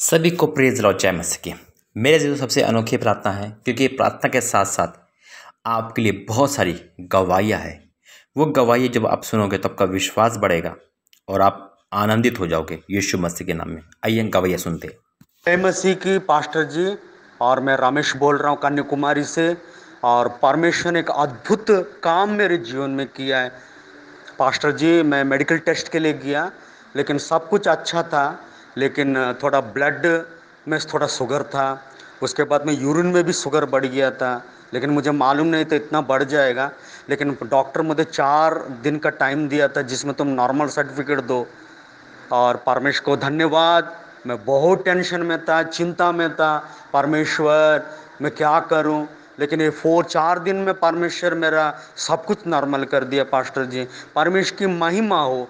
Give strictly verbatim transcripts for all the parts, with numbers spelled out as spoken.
सभी को praise Lord जय मसीह की। मेरे लिए तो सबसे अनोखी प्रार्थना है, क्योंकि प्रार्थना के साथ साथ आपके लिए बहुत सारी गवाहियाँ हैं। वो गवाही जब आप सुनोगे तो आपका विश्वास बढ़ेगा और आप आनंदित हो जाओगे यीशु मसीह के नाम में। आइए गवाहियाँ सुनते हैं। जय मसीह की पास्टर जी। और मैं रमेश बोल रहा हूँ कन्याकुमारी से। और परमेश्वर ने एक अद्भुत काम मेरे जीवन में किया है पास्टर जी। मैं मेडिकल टेस्ट के लिए गया, लेकिन सब कुछ अच्छा था, लेकिन थोड़ा ब्लड में थोड़ा शुगर था। उसके बाद में यूरिन में भी शुगर बढ़ गया था, लेकिन मुझे मालूम नहीं था इतना बढ़ जाएगा। लेकिन डॉक्टर मुझे चार दिन का टाइम दिया था जिसमें तुम नॉर्मल सर्टिफिकेट दो। और परमेश्वर को धन्यवाद। मैं बहुत टेंशन में था, चिंता में था, परमेश्वर मैं क्या करूं। लेकिन ये फोर चार दिन में परमेश्वर मेरा सब कुछ नॉर्मल कर दिया पास्टर जी। परमेश्वर की महिमा हो,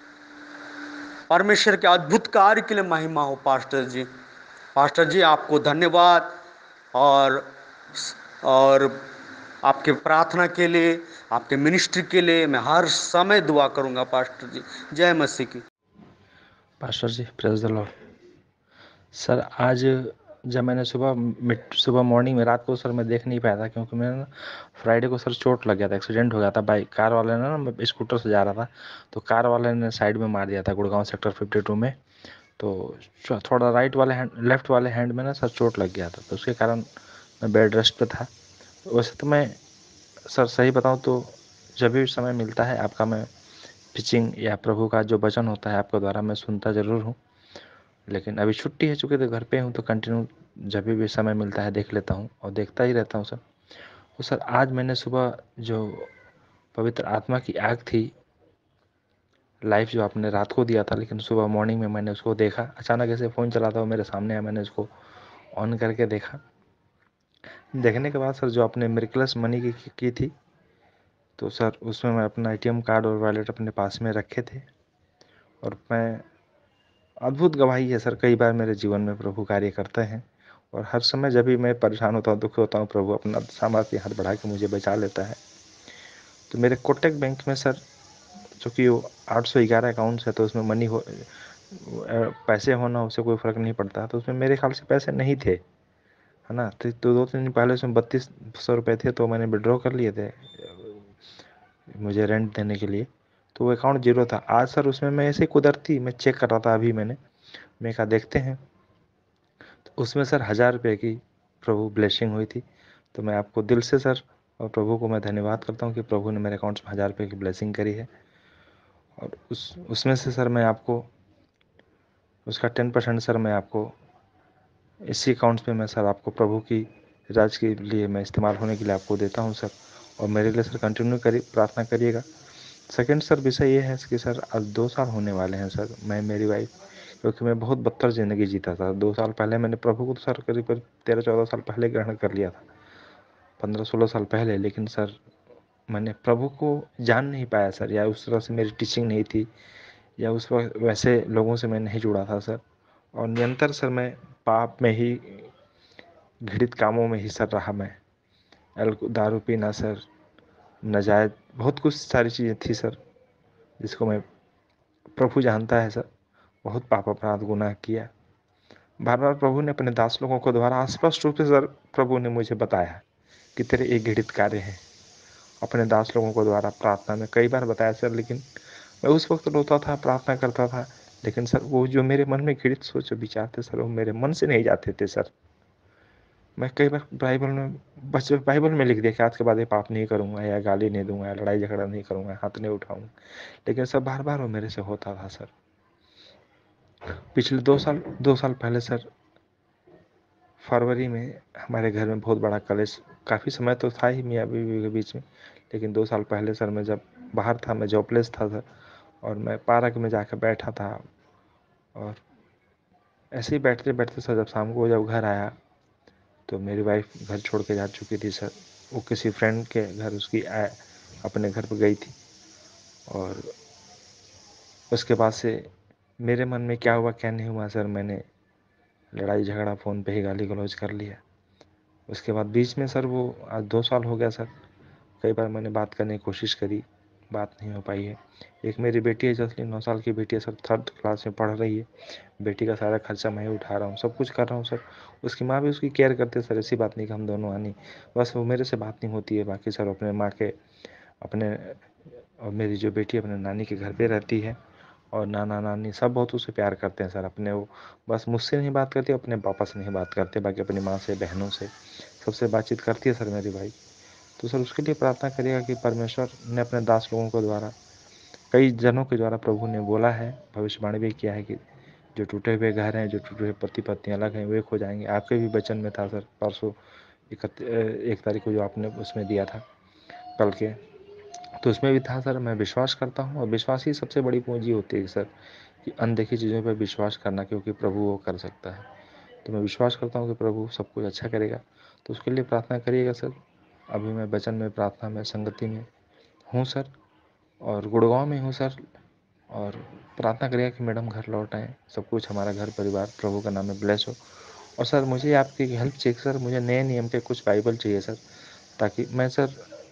परमेश्वर के अद्भुत कार्य के लिए महिमा हो पास्टर जी। पास्टर जी आपको धन्यवाद। और और आपके प्रार्थना के लिए, आपके मिनिस्ट्री के लिए मैं हर समय दुआ करूंगा पास्टर जी। जय मसीह की। Pastor ji praise the lord. Sir आज जब मैंने सुबह मिड सुबह मॉर्निंग में, रात को सर मैं देख नहीं पाया था, क्योंकि मैंने ना फ्राइडे को सर चोट लग गया था, एक्सीडेंट हो गया था। बाइक कार वाले ने ना, मैं स्कूटर से जा रहा था तो कार वाले ने साइड में मार दिया था गुड़गांव सेक्टर फिफ्टी टू में। तो थोड़ा राइट वाले हैंड लेफ्ट वाले हैंड में ना सर चोट लग गया था, तो उसके कारण मैं बेड रेस्ट पे था। वैसे तो मैं सर सही बताऊँ तो जब भी समय मिलता है आपका, मैं पिचिंग या प्रभु का जो वचन होता है आपके द्वारा मैं सुनता ज़रूर हूँ। लेकिन अभी छुट्टी है, चूँकि तो घर पे हूँ, तो कंटिन्यू जब भी समय मिलता है देख लेता हूँ और देखता ही रहता हूँ सर। तो सर आज मैंने सुबह जो पवित्र आत्मा की आग थी, लाइफ जो आपने रात को दिया था, लेकिन सुबह मॉर्निंग में मैंने उसको देखा। अचानक ऐसे फ़ोन चला था, वो मेरे सामने आया, मैंने उसको ऑन करके देखा। देखने के बाद सर जो आपने मिरेकलस मनी की की थी, तो सर उसमें मैं अपना एटीएम कार्ड और वॉलेट अपने पास में रखे थे। और मैं अद्भुत गवाही है सर, कई बार मेरे जीवन में प्रभु कार्य करते हैं, और हर समय जब भी मैं परेशान होता हूँ, दुखी होता हूँ, प्रभु अपना सामर्थ्य हाथ बढ़ा के मुझे बचा लेता है। तो मेरे कोटक बैंक में सर, चूँकि वो आठ सौ ग्यारह अकाउंट्स है, तो उसमें मनी हो पैसे होना उससे कोई फ़र्क नहीं पड़ता। तो उसमें मेरे ख्याल से पैसे नहीं थे, है ना। तो दो तीन दिन पहले उसमें बत्तीस सौ रुपये थे, तो मैंने विड्रॉ कर लिए थे मुझे रेंट देने के लिए। तो वो अकाउंट जीरो था। आज सर उसमें मैं ऐसे कुदरती मैं चेक कर रहा था, अभी मैंने मैं कहा देखते हैं, तो उसमें सर हज़ार रुपये की प्रभु ब्लेसिंग हुई थी। तो मैं आपको दिल से सर और प्रभु को मैं धन्यवाद करता हूँ कि प्रभु ने मेरे अकाउंट्स में हज़ार रुपये की ब्लेसिंग करी है। और उस उसमें से सर मैं आपको उसका टेन परसेंट सर मैं आपको इसी अकाउंट्स में मैं सर आपको प्रभु की राज के लिए मैं इस्तेमाल होने के लिए आपको देता हूँ सर। और मेरे लिए सर कंटिन्यू करिए, प्रार्थना करिएगा। सेकंड सर विषय ये है कि सर आज दो साल होने वाले हैं सर, मैं मेरी वाइफ, क्योंकि मैं बहुत बदतर ज़िंदगी जीता था। दो साल पहले मैंने प्रभु को तो सर करीब करीब तेरह चौदह साल पहले ग्रहण कर लिया था, पंद्रह सोलह साल पहले। लेकिन सर मैंने प्रभु को जान नहीं पाया सर, या उस तरह से मेरी टीचिंग नहीं थी, या उस वक्त वैसे लोगों से मैं नहीं जुड़ा था सर। और निरंतर सर मैं पाप में ही, घृणित कामों में ही सर रहा। मैं अल्को दारू पीना सर, नाजायज़ बहुत कुछ सारी चीज़ें थी सर, जिसको मैं, प्रभु जानता है सर, बहुत पाप अपराध गुनाह किया। बार बार प्रभु ने अपने दास लोगों को द्वारा स्पष्ट रूप से सर प्रभु ने मुझे बताया कि तेरे एक घृणित कार्य हैं। अपने दास लोगों को द्वारा प्रार्थना में कई बार बताया सर, लेकिन मैं उस वक्त रोता था, प्रार्थना करता था, लेकिन सर वो जो मेरे मन में घृणित सोच विचार थे सर, वो मेरे मन से नहीं जाते थे सर। मैं कई बार बाइबल में बस बाइबल में लिख दिया कि आज के बाद ये पाप नहीं करूँगा, या गाली नहीं दूंगा, या लड़ाई झगड़ा नहीं करूँगा, हाथ नहीं उठाऊँगा, लेकिन सर बार बार वो मेरे से होता था सर। पिछले दो साल दो साल पहले सर फरवरी में हमारे घर में बहुत बड़ा कलेश, काफ़ी समय तो था ही मियाँ बीवी के बीच में, लेकिन दो साल पहले सर मैं जब बाहर था, मैं जॉबलेस था सर, और मैं पार्क में जाकर बैठा था, और ऐसे ही बैठते बैठते सर जब शाम को जब घर आया, तो मेरी वाइफ घर छोड़ के जा चुकी थी सर। वो किसी फ्रेंड के घर उसकी आए अपने घर पर गई थी, और उसके बाद से मेरे मन में क्या हुआ क्या नहीं हुआ सर, मैंने लड़ाई झगड़ा फ़ोन पे ही गाली गलौज कर लिया। उसके बाद बीच में सर वो आज दो साल हो गया सर, कई बार मैंने बात करने की कोशिश करी, बात नहीं हो पाई है। एक मेरी बेटी है जसलीन, नौ साल की बेटी है सर, थर्ड क्लास में पढ़ रही है। बेटी का सारा खर्चा मैं ही उठा रहा हूँ, सब कुछ कर रहा हूँ सर। उसकी माँ भी उसकी केयर करती है सर, ऐसी बात नहीं कि हम दोनों आनी, बस वो मेरे से बात नहीं होती है। बाकी सर अपने माँ के अपने और मेरी जो बेटी अपने नानी के घर पे रहती है, और नाना नानी सब बहुत उसे प्यार करते हैं सर। अपने वो बस मुझसे नहीं बात करती, अपने पापा से नहीं बात करते, बाकी अपनी माँ से, बहनों से सबसे बातचीत करती है सर मेरी भाई। तो सर उसके लिए प्रार्थना करिएगा कि परमेश्वर ने अपने दास लोगों को द्वारा, कई जनों के द्वारा प्रभु ने बोला है, भविष्यवाणी भी किया है कि जो टूटे हुए घर हैं, जो टूटे हुए पति पत्नी अलग हैं, वे खो जाएंगे। आपके भी वचन में था सर, परसों इकत एक तारीख को जो आपने उसमें दिया था कल के, तो उसमें भी था सर। मैं विश्वास करता हूँ, और विश्वास ही सबसे बड़ी पूंजी होती है सर, कि अनदेखी चीज़ों पर विश्वास करना, क्योंकि प्रभु वो कर सकता है। तो मैं विश्वास करता हूँ कि प्रभु सब कुछ अच्छा करेगा, तो उसके लिए प्रार्थना करिएगा सर। अभी मैं वचन में, प्रार्थना में, संगति में हूँ सर, और गुड़गांव में हूँ सर, और प्रार्थना करिएगा कि मैडम घर लौट आएँ, सब कुछ हमारा घर परिवार प्रभु का नाम में ब्लेस हो। और सर मुझे आपकी हेल्प चाहिए सर, मुझे नए नियम के कुछ बाइबल चाहिए सर, ताकि मैं सर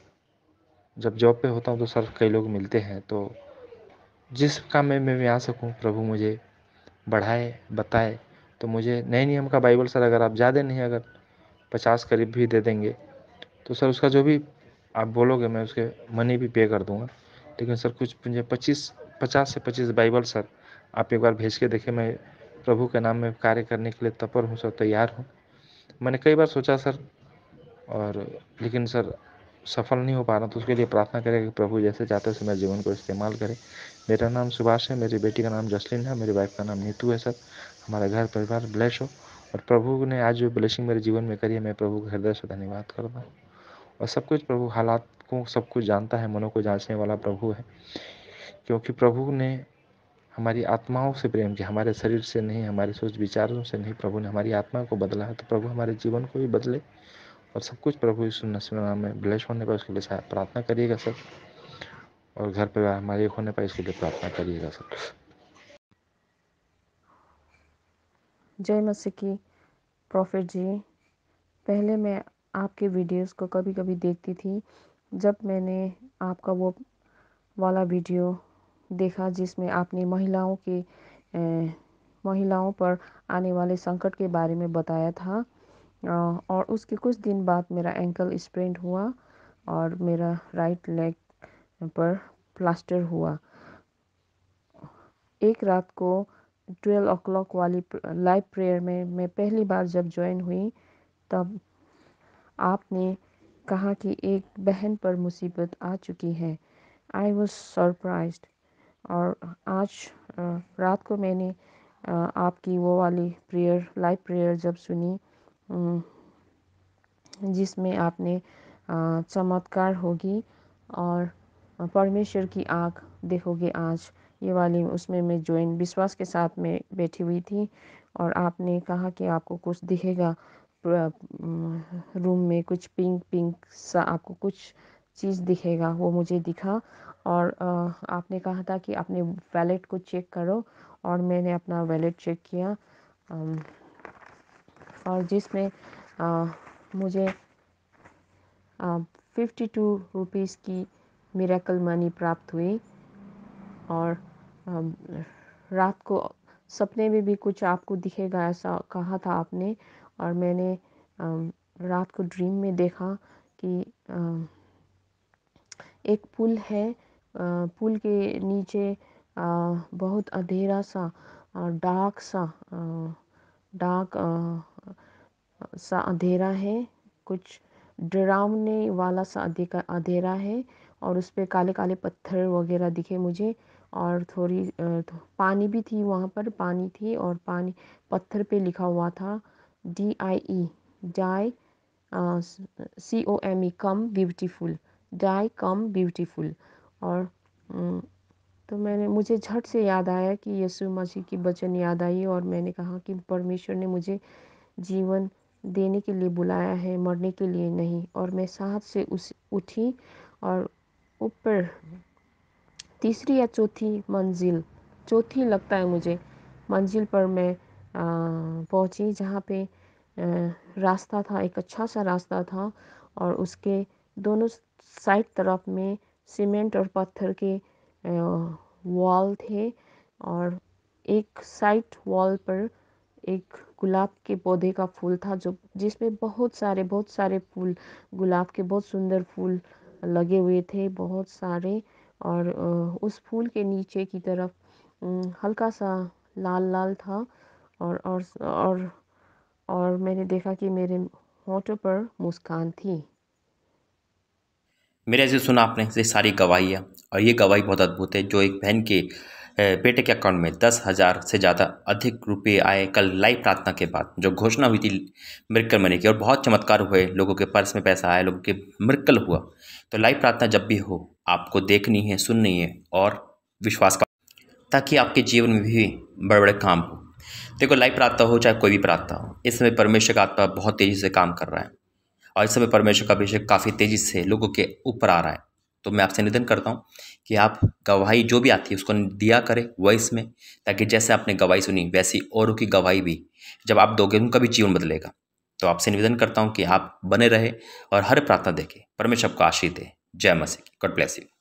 जब जॉब पे होता हूँ तो सर कई लोग मिलते हैं, तो जिस काम में मैं आ सकूँ प्रभु मुझे बढ़ाए, बताए। तो मुझे नए नियम का बाइबल सर, अगर आप ज़्यादा नहीं, अगर पचास करीब भी दे देंगे तो सर उसका जो भी आप बोलोगे मैं उसके मनी भी पे कर दूँगा। लेकिन सर कुछ मुझे पच्चीस पचास से पच्चीस बाइबल सर आप एक बार भेज के देखें, मैं प्रभु के नाम में कार्य करने के लिए तत्पर हूँ सर, तैयार हूँ। मैंने कई बार सोचा सर, और लेकिन सर सफल नहीं हो पा रहा, तो उसके लिए प्रार्थना करें कि प्रभु जैसे चाहते हैं मेरे जीवन को इस्तेमाल करें। मेरा नाम सुभाष है, मेरी बेटी का नाम जसलीन है, मेरी वाइफ का नाम नीतू है सर। हमारा घर परिवार ब्लेस हो, और प्रभु ने आज जो ब्लेसिंग मेरे जीवन में करी है, मैं प्रभु का हृदय से धन्यवाद करता हूँ। और सब कुछ प्रभु हालात को सब कुछ जानता है, मनों को जांचने वाला प्रभु है, क्योंकि प्रभु ने हमारी आत्माओं से प्रेम किया, हमारे शरीर से नहीं, हमारे सोच विचारों से नहीं, प्रभु ने हमारी आत्मा को बदला है। तो प्रभु हमारे जीवन को भी बदले, और सब कुछ प्रभु यीशु मसीह नाम में ब्लेस होने पर उसके लिए प्रार्थना करिएगा सर, और घर परिवार हमारे एक होने पर इसके लिए प्रार्थना करिएगा सर। जय मसीह की प्रॉफिट जी। पहले मैं आपके वीडियोस को कभी कभी देखती थी। जब मैंने आपका वो वाला वीडियो देखा जिसमें आपने महिलाओं के ए, महिलाओं पर आने वाले संकट के बारे में बताया था, और उसके कुछ दिन बाद मेरा एंकल स्प्रेन हुआ और मेरा राइट लेग पर प्लास्टर हुआ। एक रात को ट्वेल्व ओ क्लॉक वाली लाइव प्रेयर में मैं पहली बार जब ज्वाइन हुई, तब आपने कहा कि एक बहन पर मुसीबत आ चुकी है। I was surprised. और आज रात को मैंने आपकी वो वाली प्रेयर, लाइव प्रेयर जब सुनी, जिसमें आपने चमत्कार होगी और परमेश्वर की आँख देखोगे आज, ये वाली, उसमें मैं ज्वाइन विश्वास के साथ में बैठी हुई थी। और आपने कहा कि आपको कुछ दिखेगा रूम में, कुछ पिंक पिंक सा आपको कुछ चीज़ दिखेगा, वो मुझे दिखा। और आपने कहा था कि अपने वैलेट को चेक करो, और मैंने अपना वैलेट चेक किया, और जिसमें मुझे फिफ्टी टू रुपीज़ की मिरेकल मनी प्राप्त हुई। और रात को सपने में भी कुछ आपको दिखेगा ऐसा कहा था आपने, और मैंने रात को ड्रीम में देखा कि एक पुल है, पुल के नीचे बहुत अंधेरा सा, डार्क सा डार्क सा अंधेरा है, कुछ डरावने वाला सा अंधेरा है, और उस पर काले काले पत्थर वगैरह दिखे मुझे। और थोड़ी पानी भी थी वहाँ पर, पानी थी, और पानी पत्थर पे लिखा हुआ था D I E die, C O M E come beautiful, die come beautiful. और तो मैंने मुझे झट से याद आया कि यीशु मसीह की वचन याद आई, और मैंने कहा कि परमेश्वर ने मुझे जीवन देने के लिए बुलाया है, मरने के लिए नहीं। और मैं साथ से उस उठी, और ऊपर तीसरी या चौथी मंजिल, चौथी लगता है मुझे, मंजिल पर मैं पहुंची, जहाँ पे रास्ता था, एक अच्छा सा रास्ता था, और उसके दोनों साइड तरफ में सीमेंट और पत्थर के वॉल थे और एक साइड वॉल पर एक गुलाब के पौधे का फूल था जो जिसमें बहुत सारे बहुत सारे फूल, गुलाब के बहुत सुंदर फूल लगे हुए थे, बहुत सारे। और उस फूल के नीचे की तरफ हल्का सा लाल लाल था और और और और मैंने देखा कि मेरे होठों पर मुस्कान थी। मेरे ऐसे सुना आपने ये सारी गवाहियाँ, और ये गवाही बहुत अद्भुत है जो एक बहन के बेटे के अकाउंट में दस हज़ार से ज़्यादा अधिक रुपए आए कल लाइव प्रार्थना के बाद, जो घोषणा हुई थी मिरेकल मनी की, और बहुत चमत्कार हुए, लोगों के पर्स में पैसा आया, लोगों के मिरेकल हुआ। तो लाइव प्रार्थना जब भी हो आपको देखनी है, सुननी है और विश्वास का, ताकि आपके जीवन में भी बड़े बड़े काम हो। देखो, लाइव प्रार्थना हो चाहे कोई भी प्रार्थना हो, इस समय परमेश्वर का आत्मा बहुत तेज़ी से काम कर रहा है और इस समय परमेश्वर का अभिषेक काफ़ी तेज़ी से लोगों के ऊपर आ रहा है। तो मैं आपसे निवेदन करता हूँ कि आप गवाही जो भी आती है उसको दिया करें वॉइस में, ताकि जैसे आपने गवाही सुनी वैसी औरों की गवाही भी जब आप दोगे उनका भी जीवन बदलेगा। तो आपसे निवेदन करता हूँ कि आप बने रहे और हर प्रार्थना देखें। परमेश्वर आपको आशीष दे। जय मसीह की। God bless you.